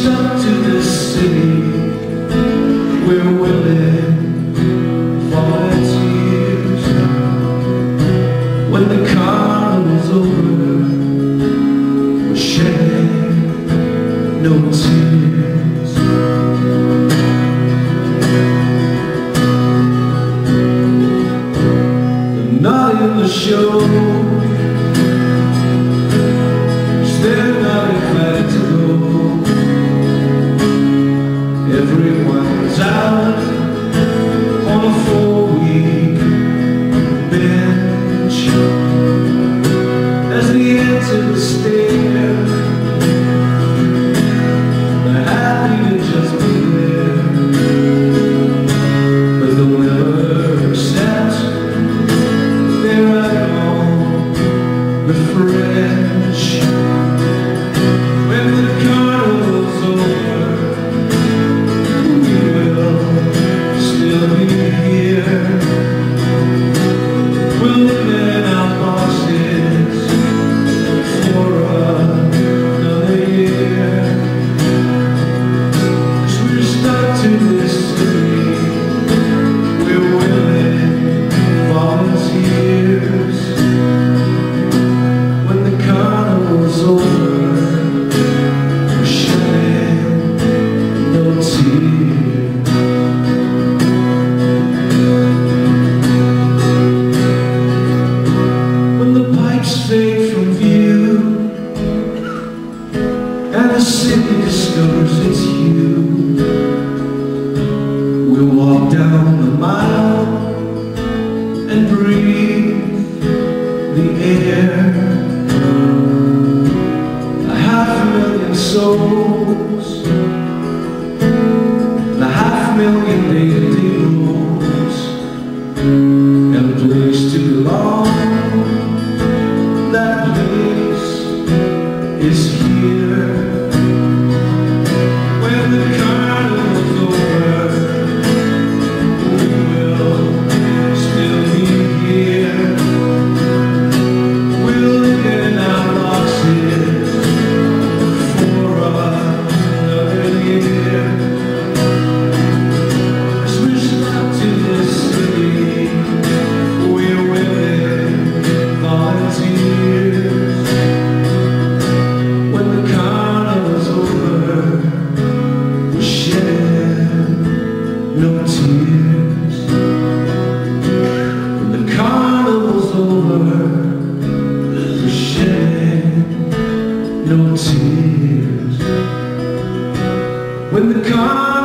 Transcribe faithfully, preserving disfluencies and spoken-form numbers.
stuck to this city. We're willing volunteers. When the carnival's over, we're shedding no tears. They're not in the show, 'cause they're not invited to go. Everyone's out on a four-week bench. As the end to the stair, they're happy to just be there, but they'll never accept they're at all the French. When the carnival's over, still be here. We'll live in our boxes for another year. 'Cause we're stuck to this city. We're willing volunteers. When the carnival's over, we're shedding no tears. Fade from view, and the city discovers it's you. We'll walk down the mile and breathe the air. A half million souls, a half million day-to-day rules, and a place to belong. That place is here. When the carnival's over, we will still be here. We'll live in our boxes for another year. 'Cause we're stuck to this city. We're willing volunteers. When the carnival's over, we're shedding no tears. When the carnival's over, we're shedding no tears. When the car